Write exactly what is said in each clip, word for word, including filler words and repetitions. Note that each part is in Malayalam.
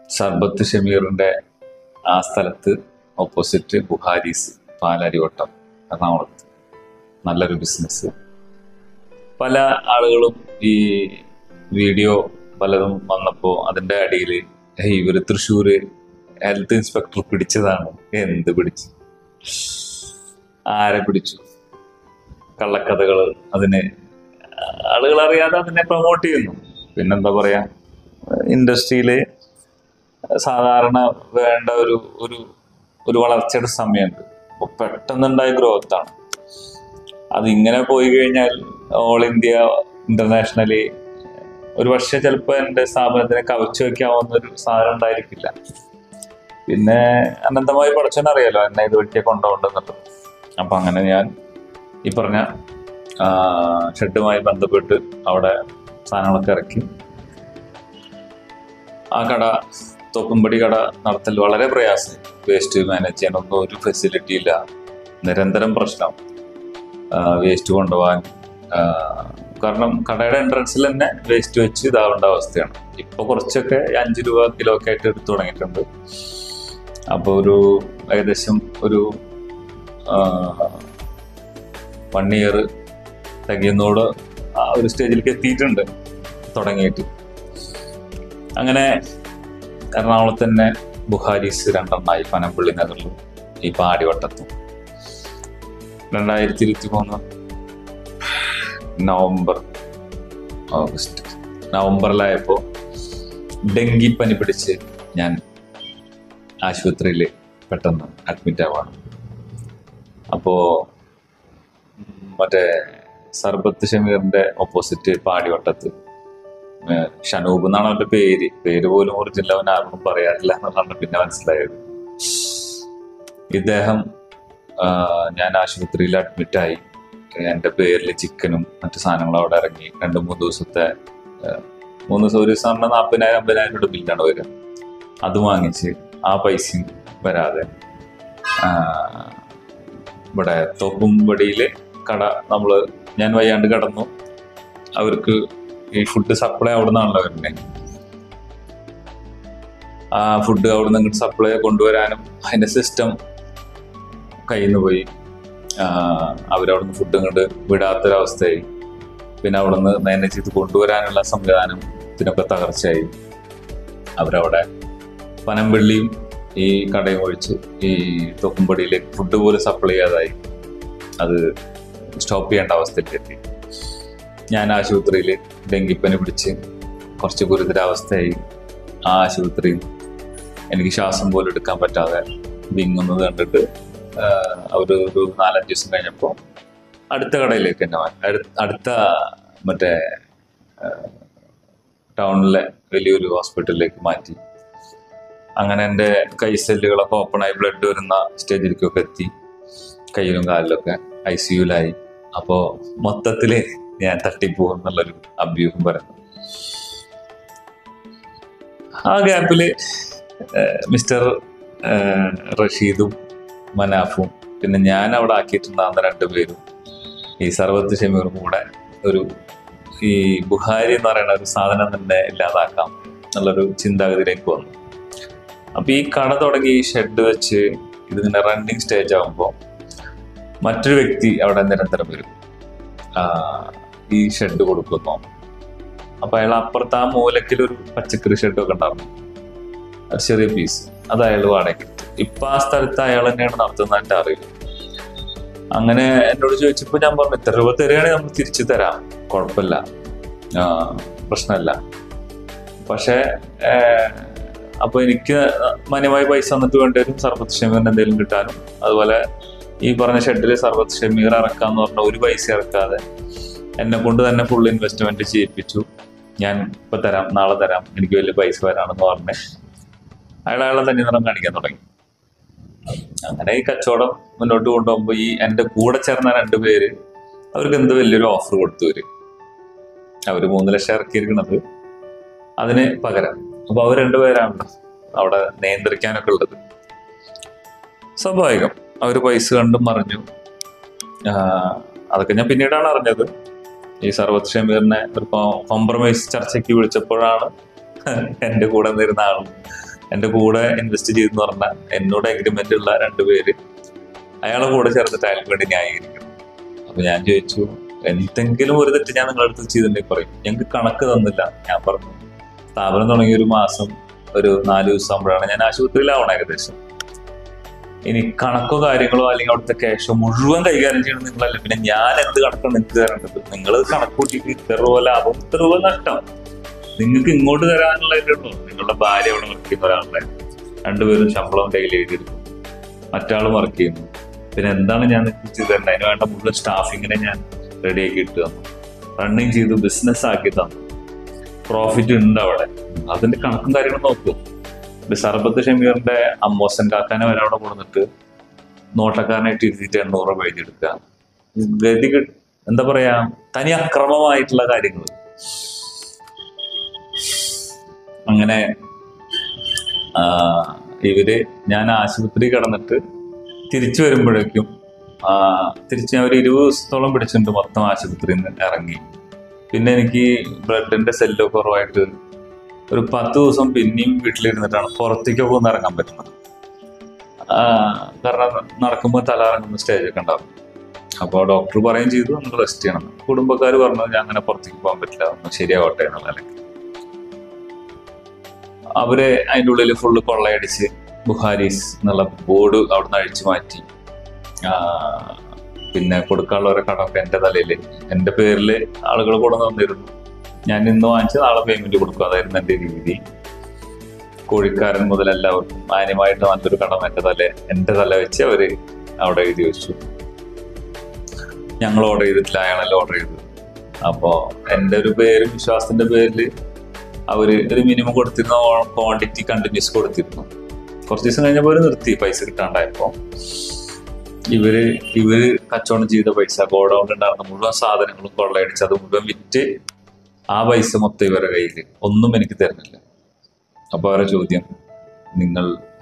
സർബത്ത് ഷമീറിന്റെ ആ സ്ഥലത്ത് ഓപ്പോസിറ്റ് ബുഹാരീസ് പാലാരിവട്ടം എറണാകുളത്ത് നല്ലൊരു ബിസിനസ്. പല ആളുകളും ഈ വീഡിയോ പലതും വന്നപ്പോൾ അതിൻ്റെ അടിയിൽ ഇവർ തൃശ്ശൂർ ഹെൽത്ത് ഇൻസ്പെക്ടർ പിടിച്ചതാണ്. എന്ത് പിടിച്ചു, ആരെ പിടിച്ചു, കള്ളക്കഥകൾ അതിന് ആളുകൾ അറിയാതെ അതിനെ പ്രൊമോട്ട് ചെയ്യുന്നു. പിന്നെന്താ പറയാ, ഇൻഡസ്ട്രിയിൽ സാധാരണ വേണ്ട ഒരു ഒരു ഒരു വളർച്ചയുടെ സമയമുണ്ട്. അപ്പോൾ പെട്ടെന്നുണ്ടായ ഗ്രോത്താണ്. അതിങ്ങനെ പോയി കഴിഞ്ഞാൽ ഓൾ ഇന്ത്യ ഇന്റർനാഷണലി ഒരു പക്ഷേ ചിലപ്പോൾ എൻ്റെ സ്ഥാപനത്തിനെ കവച്ചു വയ്ക്കാവുന്ന ഒരു സാധനം ഉണ്ടായിരിക്കില്ല. പിന്നെ അനന്തമായി പഠിച്ചവനറിയാലോ എന്നെ ഇത് വഴിക്ക് കൊണ്ടുപോകേണ്ടെന്നുള്ളത്. അപ്പം അങ്ങനെ ഞാൻ ഈ പറഞ്ഞ ഷെഡുമായി ബന്ധപ്പെട്ട് അവിടെ സാധനങ്ങളൊക്കെ ഇറക്കി. ആ കട തോപ്പുംപടി കട നടത്തൽ വളരെ പ്രയാസം. വേസ്റ്റ് മാനേജ് ചെയ്യാനൊന്നും ഒരു ഫെസിലിറ്റി ഇല്ല. നിരന്തരം പ്രശ്നം വേസ്റ്റ് കൊണ്ടുപോകാൻ. കാരണം കടയുടെ എൻട്രൻസിൽ തന്നെ വേസ്റ്റ് വെച്ച് ഇതാവേണ്ട അവസ്ഥയാണ്. ഇപ്പോൾ കുറച്ചൊക്കെ അഞ്ച് രൂപ കിലോ ഒക്കെ ആയിട്ട് എടുത്തു തുടങ്ങിയിട്ടുണ്ട്. അപ്പോൾ ഒരു ഏകദേശം ഒരു വൺ ഇയർ തികയുന്നോട് ആ ഒരു സ്റ്റേജിലേക്ക് എത്തിയിട്ടുണ്ട് തുടങ്ങിയിട്ട്. അങ്ങനെ എറണാകുളത്ത് തന്നെ ബുഹാരീസ് രണ്ടെണ്ണമായി, പനമ്പള്ളി നഗറിലും ഈ പാടിവട്ടത്തും. രണ്ടായിരത്തി ഇരുപത്തി മൂന്ന് നവംബർ ഓഗസ്റ്റ് നവംബറിലായപ്പോൾ ഡെങ്കിപ്പനി പിടിച്ച് ഞാൻ ആശുപത്രിയിൽ പെട്ടെന്ന് അഡ്മിറ്റ് ആവാണ്. അപ്പോൾ മറ്റേ സർബത്ത് ഷമീറിന്റെ ഓപ്പോസിറ്റ് പാടിവട്ടത്ത് ഷനൂബ് എന്നാണ് അവന്റെ പേര്. പേര് പോലും ഒറിജിനൽ അവൻ ആർക്കും പറയാറില്ല എന്നുള്ളതാണ് പിന്നെ മനസ്സിലായത്. ഇദ്ദേഹം ഞാൻ ആശുപത്രിയിൽ അഡ്മിറ്റായി. എൻ്റെ പേരിൽ ചിക്കനും മറ്റു സാധനങ്ങളും അവിടെ ഇറങ്ങി. രണ്ട് മൂന്ന് ദിവസത്തെ മൂന്ന് ദിവസം ഒരു ദിവസം പറഞ്ഞാൽ നാൽപ്പതിനായിരം അമ്പതിനായിരം രൂപ ബില്ലാണ് വരിക. അത് വാങ്ങിച്ച് ആ പൈസയും വരാതെ ഇവിടെ തോപ്പുംപടിയിലെ കട നമ്മൾ ഞാൻ വയ്യാണ്ട് കടന്നു. അവർക്ക് ഈ ഫുഡ് സപ്ലൈ അവിടെ നിന്നാണല്ലോ വരുന്നത്. ആ ഫുഡ് അവിടെ നിന്ന് ഇങ്ങോട്ട് സപ്ലൈ കൊണ്ടുവരാനും അതിൻ്റെ സിസ്റ്റം കയ്യിൽ നിന്ന് പോയി. അവരവിടെ നിന്ന് ഫുഡ് ഇങ്ങോട്ട് വിടാത്തൊരവസ്ഥയായി. പിന്നെ അവിടെ നിന്ന് മാനേജ് ചെയ്ത് കൊണ്ടുവരാനുള്ള സംവിധാനത്തിനൊക്കെ തകർച്ചയായി. അവരവിടെ പനമ്പള്ളിയും ഈ കടയും ഒഴിച്ച് ഈ തോപ്പുംപടിയിലേക്ക് ഫുഡ് പോലും സപ്ലൈ ചെയ്യാതായി. അത് സ്റ്റോപ്പ് ചെയ്യേണ്ട അവസ്ഥയിലേക്ക് എത്തി. ഞാൻ ആശുപത്രിയിൽ ഡെങ്കിപ്പനി പിടിച്ച് കുറച്ച് ഗുരുതരാവസ്ഥയായി. ആ ആശുപത്രിയിൽ എനിക്ക് ശ്വാസം പോലും എടുക്കാൻ പറ്റാതെ വിങ്ങുന്നത് കണ്ടിട്ട് അവർ ഒരു നാലഞ്ച് ദിവസം കഴിഞ്ഞപ്പോൾ അടുത്ത കടയിലേക്ക് എന്നെ മാറ്റി. അടുത്ത മറ്റേ ടൗണിലെ വലിയൊരു ഹോസ്പിറ്റലിലേക്ക് മാറ്റി. അങ്ങനെ എൻ്റെ കൈ സെല്ലുകളൊക്കെ ഓപ്പണായി ബ്ലഡ് വരുന്ന സ്റ്റേജിലേക്കൊക്കെ എത്തി. കയ്യിലും കാലിലൊക്കെ ഐ സി യുലായി. അപ്പോൾ മൊത്തത്തിൽ ഞാൻ തട്ടിപ്പോകും എന്നുള്ളൊരു അഭ്യൂഹം പറയുന്നു. ആ ഗ്യാപ്പിൽ മിസ്റ്റർ റഷീദും മനാഫും പിന്നെ ഞാൻ അവിടെ ആക്കിയിട്ടുണ്ടാകുന്ന രണ്ടുപേരും ഈ സർബത്ത് ഷമീറും കൂടെ ഒരു ഈ ബുഹാരി എന്ന് പറയുന്ന ഒരു സാധനം തന്നെ ഇല്ലാതാക്കാം എന്നുള്ളൊരു ചിന്താഗതിയിലേക്ക് വന്നു. അപ്പം ഈ കട തുടങ്ങി ഈ ഷെഡ് വെച്ച് ഇതിങ്ങനെ റണ്ണിങ് സ്റ്റേജ് ആകുമ്പോൾ മറ്റൊരു വ്യക്തി അവിടെ നിരന്തരം വരും. ഈ ഷെഡ് കൊടുക്കുന്നു. അപ്പം അയാൾ അപ്പുറത്ത് ആ മൂലക്കിൽ ഒരു പച്ചക്കറി ഷെഡൊക്കെ ഉണ്ടായിരുന്നു, ഒരു ചെറിയ പീസ്. അത് അയാൾ വാടകയ്ക്ക്. ഇപ്പം ആ സ്ഥലത്ത് അയാൾ തന്നെയാണ് നടത്തുന്നതിൻ്റെ അറിയില്ല. അങ്ങനെ എന്നോട് ചോദിച്ചപ്പോൾ ഞാൻ പറഞ്ഞു, ഇത്ര രൂപ തരികയാണെങ്കിൽ നമ്മൾ തിരിച്ചു തരാം, കുഴപ്പമില്ല, പ്രശ്നമല്ല. പക്ഷേ അപ്പോൾ എനിക്ക് മാന്യമായ പൈസ വന്നിട്ട് വേണ്ടി വരും സർബത്ത് ഷമീറിന് എന്തെങ്കിലും കിട്ടാനും. അതുപോലെ ഈ പറഞ്ഞ ഷെഡിൽ സർബത്ത് ഷമീർ ഇറക്കാന്ന് പറഞ്ഞ ഒരു പൈസ ഇറക്കാതെ എന്നെ കൊണ്ട് തന്നെ ഫുൾ ഇൻവെസ്റ്റ്മെന്റ് ചെയ്യിപ്പിച്ചു. ഞാൻ ഇപ്പം തരാം, നാളെ തരാം, എനിക്ക് വലിയ പൈസ വരാണെന്ന് പറഞ്ഞ് അയാൾ അയാളെ തന്നെ നിറം കാണിക്കാൻ തുടങ്ങി. അങ്ങനെ ഈ കച്ചവടം മുന്നോട്ട് കൊണ്ടുപോകുമ്പോൾ ഈ എൻ്റെ കൂടെ ചേർന്ന രണ്ടുപേര് അവർക്ക് എന്ത് വലിയൊരു ഓഫർ കൊടുത്തു വരും. അവർ മൂന്ന് ലക്ഷം ഇറക്കിയിരിക്കുന്നത് അതിന് പകരം. അപ്പോൾ അവർ രണ്ടുപേരാണ് അവിടെ നിയന്ത്രിക്കാനൊക്കെ ഉള്ളത്. സ്വാഭാവികം അവർ പൈസ കണ്ടും മറിഞ്ഞു. അതൊക്കെ ഞാൻ പിന്നീടാണ് അറിഞ്ഞത്. ഈ സർബത്ത് ഷമീറിനെ ഒരു കോംപ്രമൈസ് ചർച്ചയ്ക്ക് വിളിച്ചപ്പോഴാണ് എൻ്റെ കൂടെ നിന്നിരുന്ന ആളും എൻ്റെ കൂടെ ഇൻവെസ്റ്റ് ചെയ്തെന്ന് പറഞ്ഞാൽ എന്നോട് എഗ്രിമെന്റ് ഉള്ള രണ്ടുപേര് അയാളെ കൂടെ ചേർന്നിട്ട് അയാൾക്ക് വേണ്ടി ന്യായീകരിക്കണം. അപ്പൊ ഞാൻ ചോദിച്ചു, എന്തെങ്കിലും ഒരു തെറ്റ് ഞാൻ നിങ്ങളുടെ അടുത്ത് ചെയ്തിട്ടുണ്ടെങ്കിൽ പറയും. ഞങ്ങൾക്ക് കണക്ക് തന്നില്ല. ഞാൻ പറഞ്ഞു, സ്ഥാപനം തുടങ്ങി ഒരു മാസം ഒരു നാല് ദിവസം ആകുമ്പോഴാണ് ഞാൻ ആശുപത്രിയിലാവണം ഏകദേശം. ഇനി കണക്കോ കാര്യങ്ങളോ അല്ലെങ്കിൽ അവിടുത്തെ ക്യാഷോ മുഴുവൻ കൈകാര്യം ചെയ്യണം നിങ്ങളല്ല. പിന്നെ ഞാൻ എന്ത് കണക്കാണ് നിങ്ങൾക്ക് തരേണ്ടത്? നിങ്ങൾ കണക്ക് കൂട്ടിയിട്ട് ഇത്ര രൂപ ലാഭം ഇത്ര രൂപ നഷ്ടം നിങ്ങൾക്ക് ഇങ്ങോട്ട് തരാനുള്ളതല്ലോ. നിങ്ങളുടെ ഭാര്യ അവിടെ വർക്ക് ചെയ്യുന്ന ഒരാളുടെ രണ്ടുപേരും ശമ്പളം കയ്യിൽ എഴുതിയെടുക്കും, മറ്റാളും വർക്ക് ചെയ്യുന്നു. പിന്നെ എന്താണ് ഞാൻ നിങ്ങൾക്ക് ചെയ്ത് തരേണ്ടത്? അതിന് വേണ്ട മുഴുവൻ സ്റ്റാഫിങ്ങിനെ ഞാൻ റെഡിയാക്കി ഇട്ട് തന്നു, റണ്ണിങ് ചെയ്ത് ബിസിനസ് ആക്കി തന്നു. പ്രോഫിറ്റ് ഉണ്ട് അവിടെ. അതിന്റെ കണക്കും കാര്യങ്ങളും നോക്കൂ. സർബത്ത് ഷമീറിന്റെ അമ്മോസൻ കാക്കാനെ വരെ അവിടെ കൊടുത്തിട്ട് നോട്ടക്കാരനായിട്ട് ഇരുത്തിയിട്ട് എണ്ണൂറ് രൂപ എഴുതിയെടുക്കുക. ഗതി എന്താ പറയാ, തനി അക്രമമായിട്ടുള്ള കാര്യങ്ങൾ. അങ്ങനെ ഇവര് ഞാൻ ആശുപത്രി കിടന്നിട്ട് തിരിച്ചു വരുമ്പോഴേക്കും തിരിച്ച് ഞാൻ ഒരു ഇരുപത് ദിവസത്തോളം പിടിച്ചിട്ടുണ്ട് മൊത്തം ആശുപത്രിയിൽ നിന്ന് ഇറങ്ങി. പിന്നെ എനിക്ക് ബ്ലഡിന്റെ സെല്ലോ കുറവായിട്ട് ഒരു പത്ത് ദിവസം പിന്നെയും വീട്ടിലിരുന്നിട്ടാണ് പുറത്തേക്കൊക്കെ ഒന്ന് ഇറങ്ങാൻ പറ്റുന്നത്. കാരണം നടക്കുമ്പോൾ തല ഇറങ്ങുന്ന സ്റ്റേജൊക്കെ ഉണ്ടാവും. അപ്പോൾ ഡോക്ടർ പറയുകയും ചെയ്തു ഒന്ന് റെസ്റ്റ് ചെയ്യണം. കുടുംബക്കാർ പറഞ്ഞു ഞാൻ അങ്ങനെ പുറത്തേക്ക് പോകാൻ പറ്റില്ല, ഒന്ന് ശരിയാവട്ടെ എന്നുള്ള നിലയ്ക്ക് അവര് അതിൻ്റെ ഉള്ളിൽ ഫുള്ള് കൊള്ളയടിച്ച് ബുഹാരീസ് എന്നുള്ള ബോർഡ് അവിടുന്ന് അഴിച്ചു മാറ്റി. പിന്നെ കൊടുക്കാനുള്ള ഓരോ കടമൊക്കെ എൻ്റെ തലയിൽ എൻ്റെ പേരിൽ ആളുകൾ കൊണ്ടു തന്നിരുന്നു. ഞാൻ ഇന്ന് വാങ്ങിച്ച് നാളെ പേയ്മെന്റ് കൊടുക്കും, അതായിരുന്നു എൻ്റെ രീതി. കോഴിക്കാരൻ മുതൽ എല്ലാവർക്കും മാന്യമായിട്ട് നല്ലൊരു കടം എൻ്റെ തല എൻ്റെ തല വെച്ച് അവര് അവിടെ എഴുതി വെച്ചു. ഞങ്ങൾ ഓർഡർ ചെയ്തിട്ടില്ല, അയാളെല്ലാം ഓർഡർ ചെയ്തു. അപ്പോൾ എൻ്റെ ഒരു പേര് വിശ്വാസത്തിന്റെ പേരിൽ അവര് ഒരു മിനിമം കൊടുത്തിരുന്ന ക്വാണ്ടിറ്റി കണ്ടിന്യൂസ് കൊടുത്തിരുന്നു. കുറച്ച് ദിവസം കഴിഞ്ഞപ്പോൾ അവർ നിർത്തി, പൈസ കിട്ടാണ്ടായപ്പോൾ. ഇവര് ഇവര് കച്ചവടം ചെയ്ത പൈസ, ഗോഡൗണിൽ ഉണ്ടായിരുന്ന മുഴുവൻ സാധനങ്ങളും കൊള്ളയടിച്ച് അത് മുഴുവൻ വിറ്റ് ആ പൈസ മൊത്തം ഇവരുടെ കയ്യിൽ ഒന്നും എനിക്ക് തരുന്നില്ല. അപ്പോൾ അവരുടെ ചോദ്യം, നിങ്ങൾ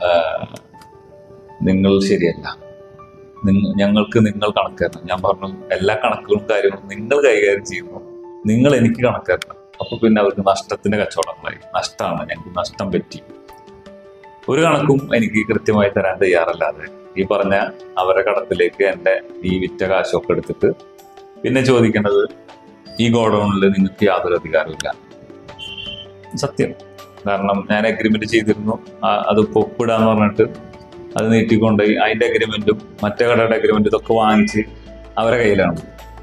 നിങ്ങൾ ശരിയല്ല, ഞങ്ങൾക്ക് നിങ്ങൾ കണക്ക് തരണം. ഞാൻ പറഞ്ഞു, എല്ലാ കണക്കുകളും കാര്യങ്ങളും നിങ്ങൾ കൈകാര്യം ചെയ്യുന്നു, നിങ്ങൾ എനിക്ക് കണക്ക് തരണം. അപ്പൊ പിന്നെ അവർക്ക് നഷ്ടത്തിന്റെ കച്ചവടങ്ങളായി. നഷ്ടമാണ്, ഞങ്ങൾക്ക് നഷ്ടം പറ്റി. ഒരു കണക്കും എനിക്ക് കൃത്യമായി തരാൻ തയ്യാറല്ലാതെ ഈ പറഞ്ഞ അവരുടെ കടത്തിലേക്ക് എൻ്റെ ഈ വിറ്റ കാശൊക്കെ എടുത്തിട്ട് പിന്നെ ചോദിക്കേണ്ടത്, ഈ ഗോഡൗണിൽ നിങ്ങൾക്ക് യാതൊരു അധികാരമില്ല. സത്യം. കാരണം ഞാൻ അഗ്രിമെന്റ് ചെയ്തിരുന്നു, അത് ഒപ്പിടാന്ന് പറഞ്ഞിട്ട് അത് നീട്ടിക്കൊണ്ടുപോയി അതിന്റെ അഗ്രിമെന്റും മറ്റേ കടയുടെ അഗ്രിമെന്റും ഇതൊക്കെ വാങ്ങിച്ച് അവരുടെ കയ്യിലാണ്.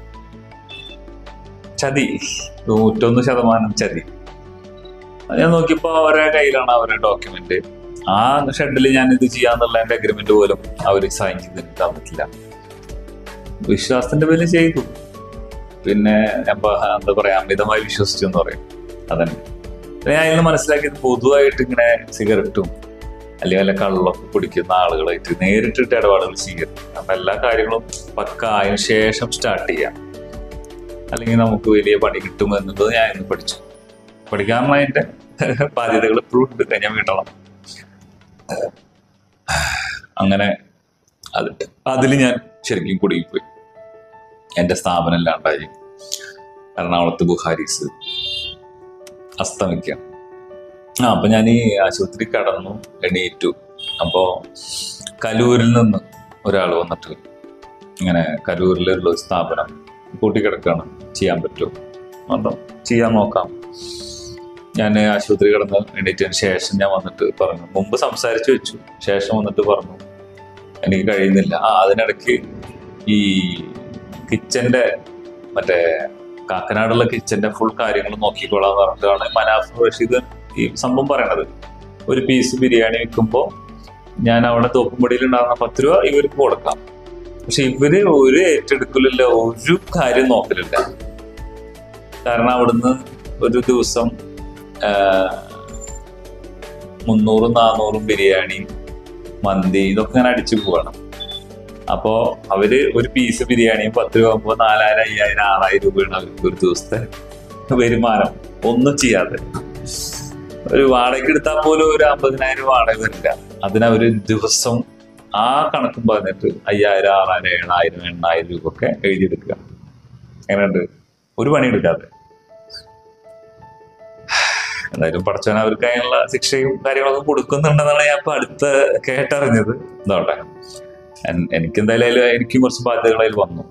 ചതി, നൂറ്റൊന്ന് ശതമാനം ചതി. ഞാൻ നോക്കിയപ്പോ അവരുടെ കയ്യിലാണ് അവരുടെ ഡോക്യുമെന്റ്. ആ ഷെഡിൽ ഞാൻ ഇത് ചെയ്യാന്നുള്ള എന്റെ അഗ്രിമെന്റ് പോലും അവർ സൈൻ ചെയ്തിട്ട് തന്നിട്ടില്ല. വിശ്വാസത്തിന്റെ പേരിൽ ചെയ്തു. പിന്നെ എന്താ പറയാ, അമിതമായി വിശ്വസിച്ചു എന്ന് പറയും. അതന്നെ ഞാൻ ഇന്ന് മനസ്സിലാക്കിയത്, പൊതുവായിട്ട് ഇങ്ങനെ സിഗരറ്റും അല്ലെങ്കിൽ വല്ല കള്ളൊക്കെ കുടിക്കുന്ന ആളുകളായിട്ട് നേരിട്ടിട്ട് ഇടപാടുകൾ ചെയ്യരുത്. കാരണം എല്ലാ കാര്യങ്ങളും പക്ക അതിന് ശേഷം സ്റ്റാർട്ട് ചെയ്യാം, അല്ലെങ്കിൽ നമുക്ക് വലിയ പണി കിട്ടും എന്നുള്ളത് ഞാൻ ഇന്ന് പഠിച്ചു. പഠിക്കാനുള്ള അതിന്റെ ബാധ്യതകൾ എപ്പോഴും ഉണ്ട്, കഴിഞ്ഞാൽ വീട്ടണം. അങ്ങനെ അത് അതിൽ ഞാൻ ശരിക്കും കുടുങ്ങിപ്പോയി. എൻ്റെ സ്ഥാപനം ഇല്ലാണ്ടായി. എറണാകുളത്ത് ബുഹാരീസ് അസ്തമിക്കാം. ആ അപ്പൊ ഞാൻ ഈ ആശുപത്രി കടന്നു, എണീറ്റു. അപ്പോ കലൂരിൽ നിന്ന് ഒരാൾ വന്നിട്ട് ഇങ്ങനെ കലൂരിലുള്ള ഒരു സ്ഥാപനം കൂട്ടിക്കിടക്കാണ്, ചെയ്യാൻ പറ്റുമോ? അതോ ചെയ്യാൻ നോക്കാം. ഞാൻ ആശുപത്രി കിടന്ന് എണീറ്റതിന് ശേഷം ഞാൻ വന്നിട്ട് പറഞ്ഞു, മുമ്പ് സംസാരിച്ചു വെച്ചു, ശേഷം വന്നിട്ട് പറഞ്ഞു എനിക്ക് കഴിയുന്നില്ല. ആ അതിനിടയ്ക്ക് ഈ കിച്ചന്റെ മറ്റേ കാക്കനാടുള്ള കിച്ചന്റെ ഫുൾ കാര്യങ്ങൾ നോക്കിക്കോളാന്ന് പറഞ്ഞിട്ടാണ് മനാഫ് റഷീദ് ഈ സംഭവം പറയണത്. ഒരു പീസ് ബിരിയാണി വെക്കുമ്പോൾ ഞാൻ അവിടെ തോപ്പുംപടിയിൽ ഉണ്ടാകുന്ന പത്ത് രൂപ ഇവർക്ക് കൊടുക്കാം. പക്ഷെ ഇവര് ഒരു ഏറ്റെടുക്കലില്ല, ഒരു കാര്യം നോക്കലില്ല. കാരണം അവിടുന്ന് ഒരു ദിവസം മുന്നൂറും നാന്നൂറും ബിരിയാണി, മന്തി ഇതൊക്കെ ഇങ്ങനെ അടിച്ചു പോവാണ്. അപ്പോ അവര് ഒരു പീസ് ബിരിയാണിയും പത്ത് രൂപ ആകുമ്പോൾ നാലായിരം അയ്യായിരം ആറായിരം രൂപയാണ് അവർക്ക് ഒരു ദിവസത്തെ വരുമാനം. ഒന്നും ചെയ്യാതെ ഒരു വാടക എടുത്താൽ പോലും ഒരു അമ്പതിനായിരം വാടക വരില്ല. അതിനവര് ദിവസം ആ കണക്കും പറഞ്ഞിട്ട് അയ്യായിരം ആറായിരം ഏഴായിരം എണ്ണായിരം രൂപ ഒക്കെ എഴുതിയെടുക്കുക. എങ്ങനെയുണ്ട്? ഒരു പണി എടുക്കാതെ. എന്തായാലും പഠിച്ചവൻ അവർക്ക് അതിനുള്ള ശിക്ഷയും കാര്യങ്ങളൊക്കെ കൊടുക്കുന്നുണ്ടെന്നാണ് ഞാൻ ഇപ്പൊ അടുത്ത് കേട്ടറിഞ്ഞത്. എന്താവട്ടെ, എനിക്ക് എന്തായാലും എനിക്കും കുറച്ച് ബാധ്യതകൾ അതിൽ വന്നു.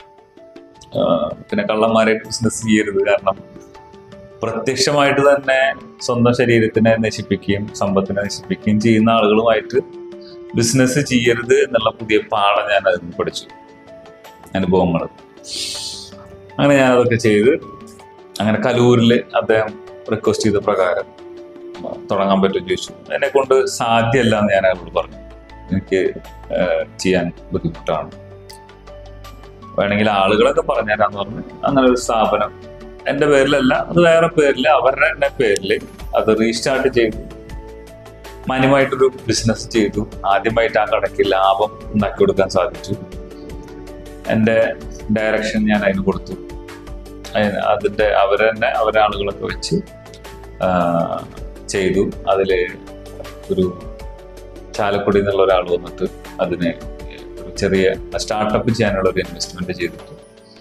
പിന്നെ കള്ളന്മാരായിട്ട് ബിസിനസ് ചെയ്യരുത്, കാരണം പ്രത്യക്ഷമായിട്ട് തന്നെ സ്വന്തം ശരീരത്തിനെ നശിപ്പിക്കുകയും സമ്പത്തിനെ നശിപ്പിക്കുകയും ചെയ്യുന്ന ആളുകളുമായിട്ട് ബിസിനസ് ചെയ്യരുത് എന്നുള്ള പുതിയ പാഠം ഞാൻ അതിൽ നിന്ന് പഠിച്ചു, അനുഭവങ്ങൾ. അങ്ങനെ ഞാൻ അതൊക്കെ ചെയ്ത് അങ്ങനെ കലൂരിൽ അദ്ദേഹം റിക്വസ്റ്റ് ചെയ്ത പ്രകാരം തുടങ്ങാൻ പറ്റും ചോദിച്ചു. എന്നെ കൊണ്ട് സാധ്യമല്ല എന്ന് ഞാൻ അയാളോട് പറഞ്ഞു. എനിക്ക് ചെയ്യാൻ ബുദ്ധിമുട്ടാണ്, വേണമെങ്കിൽ ആളുകളൊക്കെ പറഞ്ഞുതരാന്ന് പറഞ്ഞു. അങ്ങനെ ഒരു സ്ഥാപനം എൻ്റെ പേരിലല്ല, അത് വേറെ പേരിൽ, അവരുടെ തന്നെ പേരിൽ അത് റീസ്റ്റാർട്ട് ചെയ്തു. മാന്യമായിട്ടൊരു ബിസിനസ് ചെയ്തു. ആദ്യമായിട്ട് ആ കടയ്ക്ക് ലാഭം ഉണ്ടാക്കി കൊടുക്കാൻ സാധിച്ചു. എൻ്റെ ഡയറക്ഷൻ ഞാൻ അതിന് കൊടുത്തു. അതിൻ്റെ അവരെ തന്നെ അവരെ ആളുകളൊക്കെ വെച്ച് ചെയ്തു. അതിൽ ഒരു ചാലക്കുടി എന്നുള്ള ഒരാൾ വന്നിട്ട് അതിനെ ഒരു ചെറിയ സ്റ്റാർട്ടപ്പ് ചെയ്യാനുള്ള ഒരു ഇൻവെസ്റ്റ്മെന്റ് ചെയ്തിട്ട്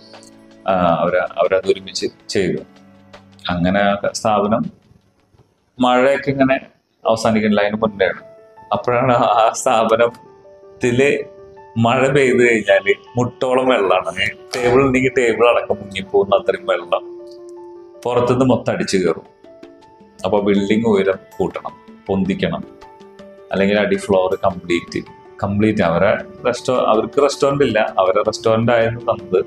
അവര് അവരത് ഒരുമിച്ച് ചെയ്തു. അങ്ങനെ സ്ഥാപനം മഴയൊക്കെ ഇങ്ങനെ അവസാനിക്കുന്നില്ല, അതിന് മുന്നെയാണ്. അപ്പോഴാണ് ആ സ്ഥാപനത്തില് മഴ പെയ്ത് കഴിഞ്ഞാല് മുട്ടോളം വെള്ളമാണ്. ടേബിൾ ഉണ്ടെങ്കിൽ ടേബിൾ അടക്കം മുങ്ങിപ്പോകുന്ന അത്രയും വെള്ളം പുറത്തുനിന്ന് മൊത്തം അടിച്ചു കയറും. അപ്പൊ ബിൽഡിംഗ് ഉയരം കൂട്ടണം, പൊന്തിക്കണം, അല്ലെങ്കിൽ അടി ഫ്ലോർ കംപ്ലീറ്റ് കംപ്ലീറ്റ് അവരെ റെസ്റ്റോ അവർക്ക് റെസ്റ്റോറൻ്റ് ഇല്ല, അവരെ റെസ്റ്റോറൻ്റ് ആയിരുന്നു തന്നത്.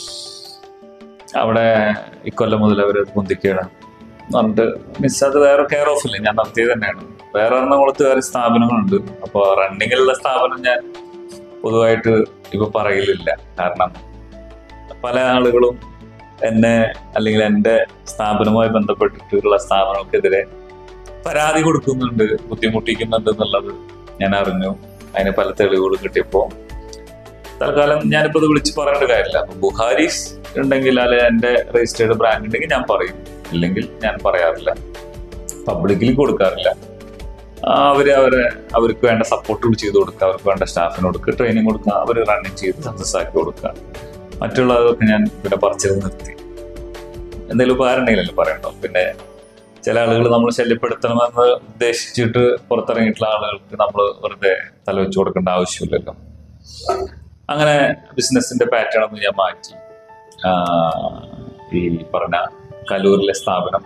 അവിടെ ഇക്കൊല്ലം മുതൽ അവരത് പൊന്തിക്കുകയാണ് എന്നിട്ട് മിസ് അത് വേറെ കെയർ ഓഫ് ഇല്ല, ഞാൻ നടത്തിയത് തന്നെയാണ്. വേറെ എറണാകുളത്ത് വേറെ സ്ഥാപനങ്ങളുണ്ട്. അപ്പോൾ റണ്ണിങ്ങിലുള്ള സ്ഥാപനം ഞാൻ പൊതുവായിട്ട് ഇപ്പൊ പറയലില്ല, കാരണം പല ആളുകളും എന്നെ അല്ലെങ്കിൽ എൻ്റെ സ്ഥാപനവുമായി ബന്ധപ്പെട്ടിട്ടുള്ള സ്ഥാപനങ്ങൾക്കെതിരെ പരാതി കൊടുക്കുന്നുണ്ട്, ബുദ്ധിമുട്ടിക്കുന്നുണ്ട് എന്നുള്ളത് ഞാൻ അറിഞ്ഞു. അതിന് പല തെളിവുകളും കിട്ടിയപ്പോൾ തൽക്കാലം ഞാനിപ്പോൾ ഇത് വിളിച്ച് പറയേണ്ട കാര്യമില്ല. അപ്പൊ ബുഹാരീസ് ഉണ്ടെങ്കിൽ അല്ലെ എൻ്റെ രജിസ്റ്റേർഡ് ബ്രാൻഡ് ഉണ്ടെങ്കിൽ ഞാൻ പറയും, ഇല്ലെങ്കിൽ ഞാൻ പറയാറില്ല, പബ്ലിക്കിൽ കൊടുക്കാറില്ല. അവര് അവരെ അവർക്ക് വേണ്ട സപ്പോർട്ടുകൾ ചെയ്ത് കൊടുക്കുക, അവർക്ക് വേണ്ട സ്റ്റാഫിന് കൊടുക്കുക, ട്രെയിനിങ് കൊടുക്കുക, അവർ റണ്ണിങ് ചെയ്ത് സക്സസ് ആക്കി കൊടുക്കുക. മറ്റുള്ളതൊക്കെ ഞാൻ പിന്നെ പറിച്ചത് നിർത്തി. എന്തെങ്കിലും ഉപകാരം ഉണ്ടെങ്കിലല്ലേ പറയണ്ടോ. പിന്നെ ചില ആളുകൾ നമ്മൾ ശല്യപ്പെടുത്തണമെന്ന് ഉദ്ദേശിച്ചിട്ട് പുറത്തിറങ്ങിയിട്ടുള്ള ആളുകൾക്ക് നമ്മൾ വെറുതെ തല വെച്ച് കൊടുക്കേണ്ട ആവശ്യമില്ലല്ലോ. അങ്ങനെ ബിസിനസിന്റെ പാറ്റേൺ ഒന്ന് ഞാൻ മാറ്റി. ഈ പറഞ്ഞ കലൂരിലെ സ്ഥാപനം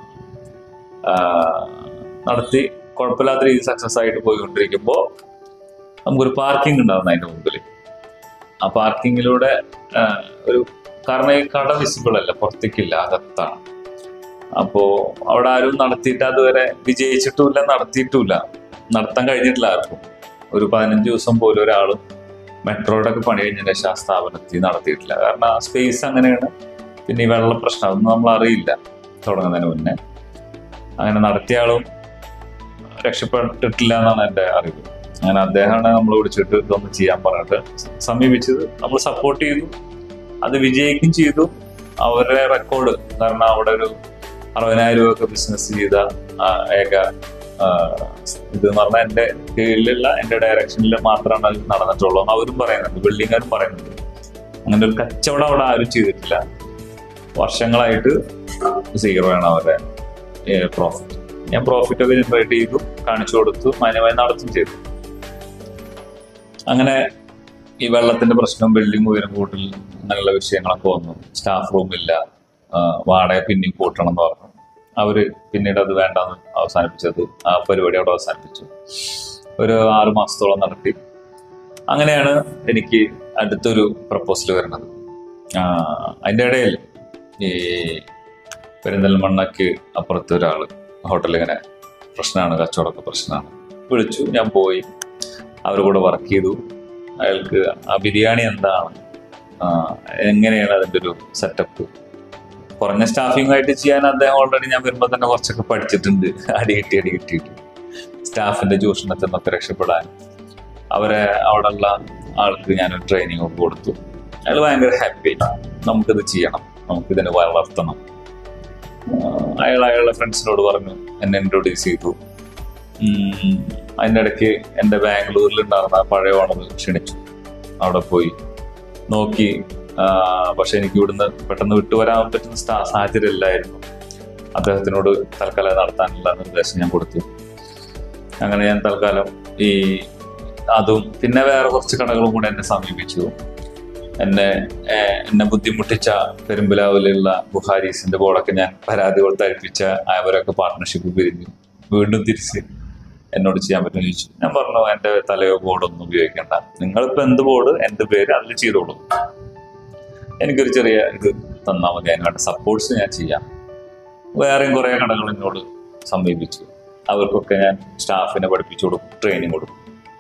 നടത്തി കുഴപ്പമില്ലാത്ത രീതിയിൽ സക്സസ് ആയിട്ട് പോയിക്കൊണ്ടിരിക്കുമ്പോൾ നമുക്കൊരു പാർക്കിംഗ് ഉണ്ടാകുന്നു അതിൻ്റെ മുമ്പിൽ. ആ പാർക്കിങ്ങിലൂടെ ഒരു കാരണം ഈ കട വിസിബിൾ അല്ല, പുറത്തേക്കില്ല, അകത്താണ്. അപ്പോൾ അവിടെ ആരും നടത്തിയിട്ട് അതുവരെ വിജയിച്ചിട്ടുമില്ല, നടത്തിയിട്ടുമില്ല, നടത്താൻ കഴിഞ്ഞിട്ടില്ല ആർക്കും. ഒരു പതിനഞ്ച് ദിവസം പോലും ഒരാളും മെട്രോയുടെ ഒക്കെ പണി കഴിഞ്ഞ ശേഷം ആ സ്ഥാപനത്തിൽ നടത്തിയിട്ടില്ല. കാരണം ആ സ്പേസ് അങ്ങനെയാണ്. പിന്നെ ഈ വെള്ള പ്രശ്നം അതൊന്നും നമ്മൾ അറിയില്ല തുടങ്ങുന്നതിന് മുന്നേ. അങ്ങനെ നടത്തിയ ആളും രക്ഷപ്പെട്ടിട്ടില്ല എന്നാണ് എൻ്റെ അറിവ്. അങ്ങനെ അദ്ദേഹമാണ് നമ്മൾ വിളിച്ചിട്ട് ഇതൊന്നും ചെയ്യാൻ പറഞ്ഞിട്ട് സമീപിച്ചത്. നമ്മൾ സപ്പോർട്ട് ചെയ്തു, അത് വിജയിക്കുകയും ചെയ്തു. അവരുടെ റെക്കോർഡ്, കാരണം അവിടെ ഒരു അറുപതിനായിരം രൂപ ഒക്കെ ബിസിനസ് ചെയ്ത ഏക ഇത് എന്ന് പറഞ്ഞാൽ എൻ്റെ കീഴിലുള്ള എൻ്റെ ഡയറക്ഷനിൽ മാത്രമാണ് അത് നടന്നിട്ടുള്ളൂ. അവരും പറയുന്നുണ്ട്, ബിൽഡിങ്ങുകാരും പറയുന്നുണ്ട്. അങ്ങനെ ഒരു കച്ചവടം അവിടെ ആരും ചെയ്തിട്ടില്ല. വർഷങ്ങളായിട്ട് സീറോ ആണ് അവരുടെ പ്രോഫിറ്റ്. ഞാൻ പ്രോഫിറ്റ് ഒക്കെ ജനറേറ്റ് ചെയ്തു, കാണിച്ചു കൊടുത്തു, മാന്യമായി നടത്തും ചെയ്തു. അങ്ങനെ ഈ വെള്ളത്തിന്റെ പ്രശ്നം, ബിൽഡിംഗ് ഉയരം കൂട്ടൽ, അങ്ങനെയുള്ള വിഷയങ്ങളൊക്കെ വന്നു. സ്റ്റാഫ് റൂമില്ല, വാടക പിന്നെയും കൂട്ടണം എന്ന് പറഞ്ഞു. അവര് പിന്നീട് അത് വേണ്ടെന്ന് അവസാനിപ്പിച്ചത്, ആ പരിപാടി അവിടെ അവസാനിപ്പിച്ചു. ഒരു ആറു മാസത്തോളം നടത്തി. അങ്ങനെയാണ് എനിക്ക് അടുത്തൊരു പ്രപ്പോസൽ വരുന്നത്. അതിൻ്റെ ഇടയിൽ ഈ പെരിന്തൽമണ്ണയ്ക്ക് അപ്പുറത്ത് ഒരാൾ ഹോട്ടലിൽ ഇങ്ങനെ പ്രശ്നമാണ്, കച്ചവടമൊക്കെ പ്രശ്നമാണ്, വിളിച്ചു. ഞാൻ പോയി അവരുടെ കൂടെ വർക്ക് ചെയ്തു. അയാൾക്ക് ആ ബിരിയാണി എന്താണ്, എങ്ങനെയാണ് അതിൻ്റെ ഒരു സെറ്റപ്പ്, കുറഞ്ഞ സ്റ്റാഫിംഗ് ആയിട്ട് ചെയ്യാൻ അദ്ദേഹം ഓൾറെഡി ഞാൻ വരുമ്പോൾ തന്നെ കുറച്ചൊക്കെ പഠിച്ചിട്ടുണ്ട്. അടി കിട്ടി അടി കിട്ടിയിട്ട് സ്റ്റാഫിൻ്റെ ചൂഷണത്തിൽ നിന്നൊക്കെ രക്ഷപ്പെടാൻ അവരെ അവിടെയുള്ള ആൾക്ക് ഞാനൊരു ട്രെയിനിങ് ഒക്കെ കൊടുത്തു. അയാൾ ഭയങ്കര ഹാപ്പി, നമുക്കിത് ചെയ്യണം, നമുക്കിതിനെ വളർത്തണം. അയാൾ അയാളുടെ ഫ്രണ്ട്സിനോട് പറഞ്ഞു, എന്നെ ഇൻട്രൊഡ്യൂസ് ചെയ്തു. അതിൻ്റെ ഇടയ്ക്ക് എൻ്റെ ബാംഗ്ലൂരിൽ ഉണ്ടാകുന്ന പഴയ ഓണർ ക്ഷണിച്ചു. അവിടെ പോയി നോക്കി. പക്ഷെ എനിക്ക് ഇവിടുന്ന് പെട്ടെന്ന് വിട്ടുവരാൻ പറ്റുന്ന സാഹചര്യം ഇല്ലായിരുന്നു. അദ്ദേഹത്തിനോട് തൽക്കാലം നടത്താനുള്ള നിർദ്ദേശം ഞാൻ കൊടുത്തു. അങ്ങനെ ഞാൻ തൽക്കാലം ഈ അതും പിന്നെ വേറെ കുറച്ച് കടകളും കൂടെ എന്നെ സമീപിച്ചു. എന്നെ എന്നെ ബുദ്ധിമുട്ടിച്ച പെരുമ്പലാവിലുള്ള ബുഹാരീസിന്റെ ബോർഡൊക്കെ ഞാൻ പരാതി കൊടുത്ത് അഴിപ്പിച്ച അവരൊക്കെ പാർട്ട്ണർഷിപ്പ് പിരിഞ്ഞു. വീണ്ടും തിരിച്ച് എന്നോട് ചെയ്യാൻ പറ്റുമെന്ന് ചോദിച്ചു. ഞാൻ പറഞ്ഞു, എൻ്റെ തലയോ ബോർഡൊന്നും ഉപയോഗിക്കേണ്ട, നിങ്ങളിപ്പോൾ എന്ത് ബോർഡ് എൻ്റെ പേര് അതിൽ ചെയ്തോളൂ, എനിക്കൊരു ചെറിയ ഇത് തന്നാൽ മതി, അതിനായിട്ട് സപ്പോർട്ട്സ് ഞാൻ ചെയ്യാം. വേറെയും കുറേ കടകൾ എന്നോട് സമീപിച്ചു. അവർക്കൊക്കെ ഞാൻ സ്റ്റാഫിനെ പഠിപ്പിച്ചു കൊടുക്കും, ട്രെയിനിങ് കൊടുക്കും.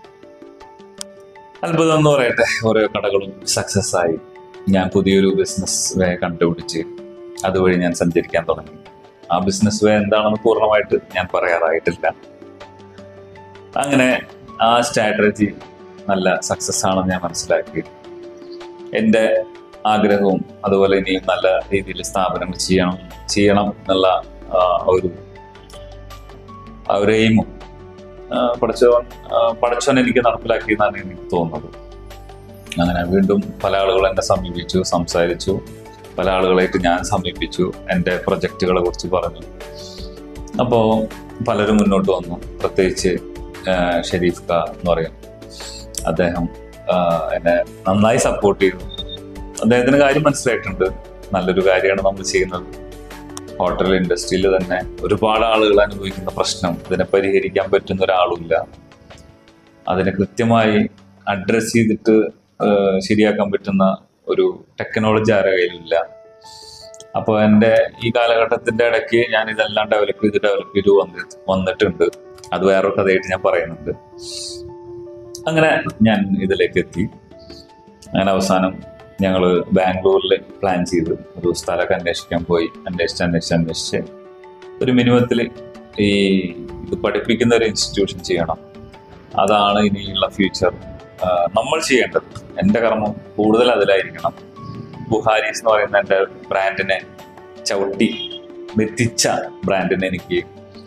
അത്ഭുതം എന്ന് പറയട്ടെ, ഓരോ കടകളും സക്സസ് ആയി. ഞാൻ പുതിയൊരു ബിസിനസ് വേ കണ്ടുപിടിച്ച് അതുവഴി ഞാൻ സഞ്ചരിക്കാൻ തുടങ്ങി. ആ ബിസിനസ് വേ എന്താണെന്ന് പൂർണ്ണമായിട്ട് ഞാൻ പറയാറായിട്ടില്ല. അങ്ങനെ ആ സ്ട്രാറ്റജി നല്ല സക്സസ് ആണെന്ന് ഞാൻ മനസ്സിലാക്കി. എൻ്റെ ആഗ്രഹവും അതുപോലെ ഇനിയും നല്ല രീതിയിൽ സ്ഥാപനങ്ങൾ ചെയ്യണം ചെയ്യണം എന്നുള്ള ഒരു ഒരു എയിമും പഠിച്ചവൻ പഠിച്ചവൻ എനിക്ക് നടപ്പിലാക്കിയെന്നാണ് എനിക്ക് തോന്നുന്നത്. അങ്ങനെ വീണ്ടും പല ആളുകൾ എന്നെ സമീപിച്ചു, സംസാരിച്ചു. പല ആളുകളായിട്ട് ഞാൻ സമീപിച്ചു, എൻ്റെ പ്രൊജക്റ്റുകളെ കുറിച്ച് പറഞ്ഞു. അപ്പോൾ പലരും മുന്നോട്ട് വന്നു. പ്രത്യേകിച്ച് ഷെരീഫ് ഖാ എന്ന് പറയും, അദ്ദേഹം എന്നെ നന്നായി സപ്പോർട്ട് ചെയ്തു. അദ്ദേഹത്തിന് കാര്യം മനസ്സിലായിട്ടുണ്ട്, നല്ലൊരു കാര്യമാണ് നമ്മൾ ചെയ്യുന്നത്. ഹോട്ടൽ ഇൻഡസ്ട്രിയിൽ തന്നെ ഒരുപാട് ആളുകൾ അനുഭവിക്കുന്ന പ്രശ്നം, ഇതിനെ പരിഹരിക്കാൻ പറ്റുന്ന ഒരാളുമില്ല. അതിനെ കൃത്യമായി അഡ്രസ്സ് ചെയ്തിട്ട് ശരിയാക്കാൻ പറ്റുന്ന ഒരു ടെക്നോളജി ആരുടെ കയ്യിലില്ല. അപ്പോൾ എൻ്റെ ഈ കാലഘട്ടത്തിൻ്റെ ഇടയ്ക്ക് ഞാൻ ഇതെല്ലാം ഡെവലപ്പ് ചെയ്ത് ഡെവലപ്പ് ചെയ്ത് വന്നി വന്നിട്ടുണ്ട് അത് വേറൊരു കഥയായിട്ട് ഞാൻ പറയുന്നുണ്ട്. അങ്ങനെ ഞാൻ ഇതിലേക്ക് എത്തി. അങ്ങനെ അവസാനം ഞങ്ങൾ ബാംഗ്ലൂരിൽ പ്ലാൻ ചെയ്ത് ഒരു സ്ഥലമൊക്കെ അന്വേഷിക്കാൻ പോയി. അന്വേഷിച്ച് അന്വേഷിച്ച് അന്വേഷിച്ച് ഒരു മിനിമത്തിൽ ഈ ഇത് പഠിപ്പിക്കുന്ന ഒരു ഇൻസ്റ്റിറ്റ്യൂഷൻ ചെയ്യണം, അതാണ് ഇനിയുള്ള ഫ്യൂച്ചർ നമ്മൾ ചെയ്യേണ്ടത്. എൻ്റെ കർമ്മം കൂടുതൽ അതിലായിരിക്കണം. ബുഹാരീസ് എന്ന് പറയുന്ന എൻ്റെ ബ്രാൻഡിനെ ചവിട്ടി മെത്തിച്ച ബ്രാൻഡിനെ എനിക്ക്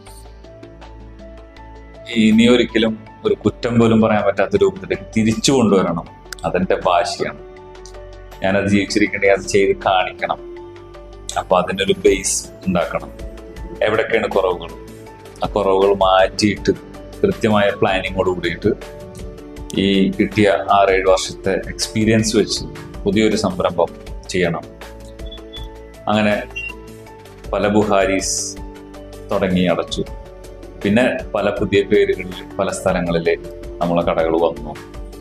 ഇനി ഒരിക്കലും ഒരു കുറ്റം പോലും പറയാൻ പറ്റാത്ത രൂപത്തിലേക്ക് തിരിച്ചു കൊണ്ടുവരണം. അതെൻ്റെ ഭാഷയാണ്. ഞാനത് ജീവിച്ചിരിക്കണമെങ്കിൽ അത് ചെയ്ത് കാണിക്കണം. അപ്പോൾ അതിനൊരു ബേസ് ഉണ്ടാക്കണം. എവിടെയൊക്കെയാണ് കുറവുകൾ, ആ കുറവുകൾ മാറ്റിയിട്ട് കൃത്യമായ പ്ലാനിങ്ങോട് കൂടിയിട്ട് ഈ കിട്ടിയ ആറേഴ് വർഷത്തെ എക്സ്പീരിയൻസ് വെച്ച് പുതിയൊരു സംരംഭം ചെയ്യണം. അങ്ങനെ പല ബുഹാരീസ് തുടങ്ങി അടച്ചു. പിന്നെ പല പുതിയ പേരുകളിൽ പല സ്ഥലങ്ങളിലെ നമ്മളെ കടകൾ വന്നു.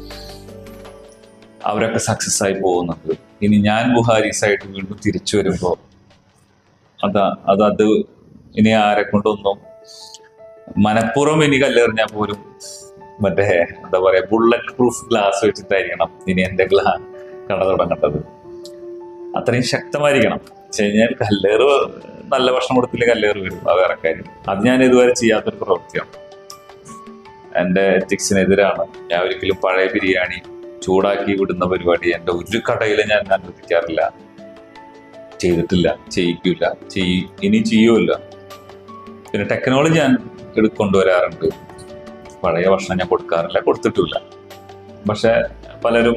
അവരൊക്കെ സക്സസ് ആയി പോകുന്നുണ്ട്. ഇനി ഞാൻ ബുഹാരീസ് ആയിട്ട് വീണ്ടും തിരിച്ചു വരുമ്പോൾ അതാ അത് അത് ഇനി ആരെ കൊണ്ടൊന്നും മനഃപൂർവ്വം ഇനി കല്ലെറിഞ്ഞാൽ പോലും മറ്റേ എന്താ പറയാ ബുള്ളറ്റ് പ്രൂഫ് ഗ്ലാസ് വെച്ചിട്ടായിരിക്കണം ഇനി എൻ്റെ ഗ്ലാ കട തുടങ്ങേണ്ടത്. അത്രയും ശക്തമായിരിക്കണം. വെച്ച് കഴിഞ്ഞാൽ കല്ലേറ് നല്ല ഭക്ഷണം കൊടുത്തില്ല കല്ലേറ് വരും, അത് വേറെ കാര്യം. അത് ഞാൻ ഇതുവരെ ചെയ്യാത്തൊരു പ്രവൃത്തിയാണ്. എൻ്റെ എത്തിക്സിനെതിരാണ്. ഞാൻ ഒരിക്കലും പഴയ ബിരിയാണി ചൂടാക്കി വിടുന്ന പരിപാടി എൻ്റെ ഒരു കടയിൽ ഞാൻ അനുവദിക്കാറില്ല, ചെയ്തിട്ടില്ല, ചെയ്യിക്കില്ല, ചെയ് ഇനി ചെയ്യുമില്ല. പിന്നെ ടെക്നോളജി ഞാൻ കൊണ്ടുവരാറുണ്ട്. പഴയ ഭക്ഷണം ഞാൻ കൊടുക്കാറില്ല, കൊടുത്തിട്ടില്ല. പക്ഷെ പലരും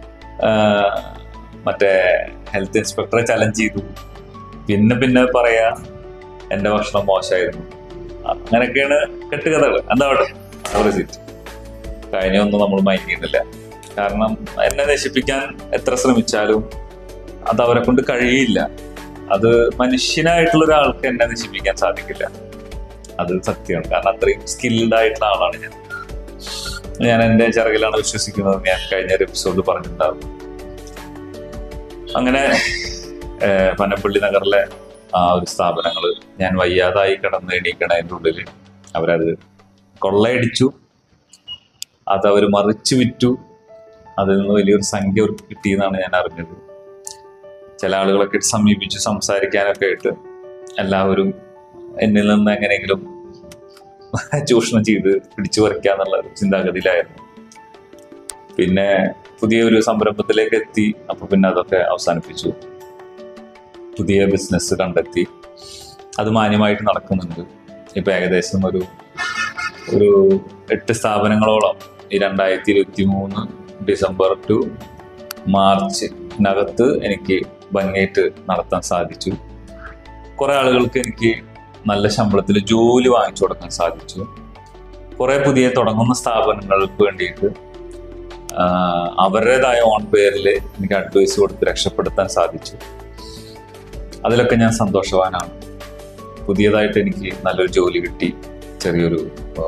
മറ്റേ ഹെൽത്ത് ഇൻസ്പെക്ടറെ ചലഞ്ച് ചെയ്തു. പിന്നെ പിന്നെ പറയാ എൻ്റെ ഭക്ഷണം മോശമായിരുന്നു. അങ്ങനെയൊക്കെയാണ് കെട്ടുകഥകൾ. എന്താവട്ടെ, റെസിറ്റ് കഴിഞ്ഞൊന്നും നമ്മൾ മൈൻഡ് ചെയ്യുന്നില്ല. കാരണം എന്നെ നശിപ്പിക്കാൻ എത്ര ശ്രമിച്ചാലും അത് അവരെ കൊണ്ട് കഴിയില്ല. അത് മനുഷ്യനായിട്ടുള്ള ഒരാൾക്ക് എന്നെ നശിപ്പിക്കാൻ സാധിക്കില്ല. അത് സത്യമാണ്. കാരണം അത്രയും സ്കിൽഡ് ആയിട്ടുള്ള ആളാണ് ഞാൻ. ഞാൻ എൻ്റെ ചിറകിലാണ് വിശ്വസിക്കുന്നത്. ഞാൻ കഴിഞ്ഞ ഒരു എപ്പിസോഡിൽ പറഞ്ഞിട്ടുണ്ടാവും. അങ്ങനെ പനപ്പള്ളി നഗറിലെ ആ ഒരു സ്ഥാപനങ്ങൾ ഞാൻ വയ്യാതായി കിടന്ന് എണീക്കണതിൻ്റെ ഉള്ളിൽ അവരത് കൊള്ളയടിച്ചു. അതവർ മറിച്ചു വിറ്റു. അതിൽ നിന്ന് വലിയൊരു സംഖ്യ കിട്ടിയെന്നാണ് ഞാൻ അറിഞ്ഞത്. ചില ആളുകളൊക്കെ സമീപിച്ചു സംസാരിക്കാനൊക്കെ ആയിട്ട് എല്ലാവരും എന്നിൽ നിന്ന് എങ്ങനെയെങ്കിലും ചൂഷണം ചെയ്ത് പിടിച്ചു പറിക്കാന്നുള്ള ചിന്താഗതിയിലായിരുന്നു. പിന്നെ പുതിയൊരു സംരംഭത്തിലേക്ക് എത്തി. അപ്പോൾ പിന്നെ അതൊക്കെ അവസാനിപ്പിച്ചു. പുതിയ ബിസിനസ് കണ്ടെത്തി. അത് മാന്യമായിട്ട് നടക്കുന്നുണ്ട്. ഇപ്പം ഏകദേശം ഒരു ഒരു എട്ട് സ്ഥാപനങ്ങളോളം ഈ രണ്ടായിരത്തി ഇരുപത്തി മൂന്ന് ഡിസംബർ ടു മാർച്ചിനകത്ത് എനിക്ക് ഭംഗിയായിട്ട് നടത്താൻ സാധിച്ചു. കുറേ ആളുകൾക്ക് എനിക്ക് നല്ല ശമ്പളത്തിൽ ജോലി വാങ്ങിച്ചു കൊടുക്കാൻ സാധിച്ചു. കുറെ പുതിയ തുടങ്ങുന്ന സ്ഥാപനങ്ങൾക്ക് വേണ്ടിയിട്ട് അവരുടേതായ ഓൺ പേരിൽ എനിക്ക് അഡ്വൈസ് കൊടുത്ത് രക്ഷപ്പെടുത്താൻ സാധിച്ചു. അതിലൊക്കെ ഞാൻ സന്തോഷവാനാണ്. പുതിയതായിട്ട് എനിക്ക് നല്ലൊരു ജോലി കിട്ടി. ചെറിയൊരു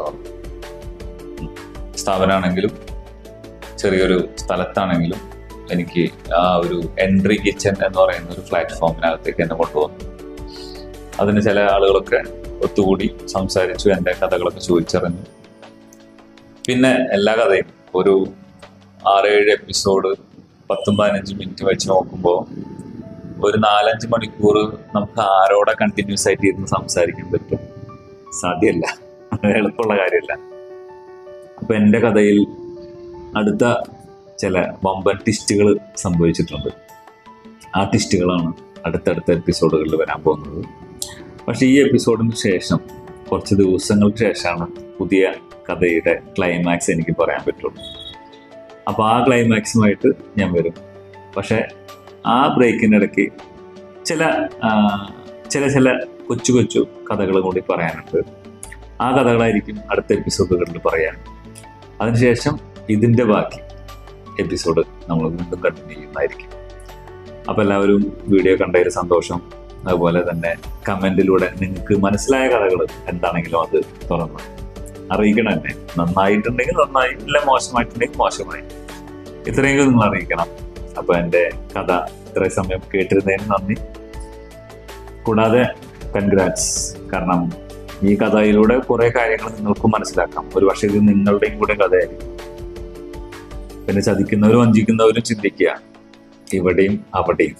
സ്ഥാപനമാണെങ്കിലും ചെറിയൊരു സ്ഥലത്താണെങ്കിലും എനിക്ക് ആ ഒരു എൻട്രി കിച്ചൺ എന്ന് പറയുന്ന ഒരു പ്ലാറ്റ്ഫോമിനകത്തേക്ക് എന്നെ കൊണ്ടുവന്നു. അതിന് ചില ആളുകളൊക്കെ ഒത്തുകൂടി സംസാരിച്ചു, എൻ്റെ കഥകളൊക്കെ ചോദിച്ചറിഞ്ഞു. പിന്നെ എല്ലാ കഥയും ഒരു ആറേഴ് എപ്പിസോഡ് പത്തും പതിനഞ്ച് മിനിറ്റ് വെച്ച് നോക്കുമ്പോൾ ഒരു നാലഞ്ച് മണിക്കൂർ നമുക്ക് ആരോടെ കണ്ടിന്യൂസ് ആയിട്ട് ഇരുന്ന് സംസാരിക്കാൻ പറ്റും? സാധ്യമല്ല, എളുപ്പമുള്ള കാര്യമല്ല. അപ്പൊ എൻ്റെ കഥയിൽ അടുത്ത ചില വമ്പൻ ടിസ്റ്റുകൾ സംഭവിച്ചിട്ടുണ്ട്. ആ ടിസ്റ്റുകളാണ് അടുത്തടുത്ത എപ്പിസോഡുകളിൽ വരാൻ പോകുന്നത്. പക്ഷെ ഈ എപ്പിസോഡിന് ശേഷം കുറച്ച് ദിവസങ്ങൾക്ക് ശേഷമാണ് പുതിയ കഥയുടെ ക്ലൈമാക്സ് എനിക്ക് പറയാൻ പറ്റുള്ളൂ. അപ്പോൾ ആ ക്ലൈമാക്സുമായിട്ട് ഞാൻ വരും. പക്ഷെ ആ ബ്രേക്കിൻ്റെ ഇടയ്ക്ക് ചില ചില ചില കൊച്ചു കൊച്ചു കഥകൾ കൂടി പറയാനുണ്ട്. ആ കഥകളായിരിക്കും അടുത്ത എപ്പിസോഡുകളിൽ പറയാൻ. അതിനുശേഷം ഇതിൻ്റെ ബാക്കി എപ്പിസോഡ് നമ്മൾ വീണ്ടും കണ്ടിന്യൂ ചെയ്യുന്നതായിരിക്കും. അപ്പോൾ എല്ലാവരും വീഡിയോ കണ്ടതിൽ സന്തോഷം. അതുപോലെ തന്നെ കമൻറ്റിലൂടെ നിങ്ങൾക്ക് മനസ്സിലായ കഥകൾ എന്താണെങ്കിലും അത് തുറന്ന് അറിയിക്കണം. എന്നെ നന്നായിട്ടുണ്ടെങ്കിൽ നന്നായി, ഇല്ല മോശമായിട്ടുണ്ടെങ്കിൽ മോശമായി, ഇത്രയെങ്കിലും നിങ്ങൾ അറിയിക്കണം. അപ്പോൾ എൻ്റെ കഥ ഇത്രയും സമയം കേട്ടിരുന്നതിന് നന്ദി. കൂടാതെ കൺഗ്രാറ്റ്സ്, കാരണം ഈ കഥയിലൂടെ കുറേ കാര്യങ്ങൾ നിങ്ങൾക്കും മനസ്സിലാക്കാം. ഒരു പക്ഷേ ഇത് നിങ്ങളുടെയും കൂടെ കഥയായിരിക്കും. പിന്നെ ചതിക്കുന്നവരും വഞ്ചിക്കുന്നവരും ചിന്തിക്കുക, ഇവിടെയും അവിടെയും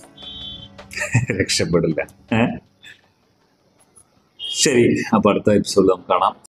രക്ഷപ്പെടില്ല. ഏഹ് ശരി, അപ്പോൾ അടുത്ത എപ്പിസോഡിൽ നമുക്ക് കാണാം.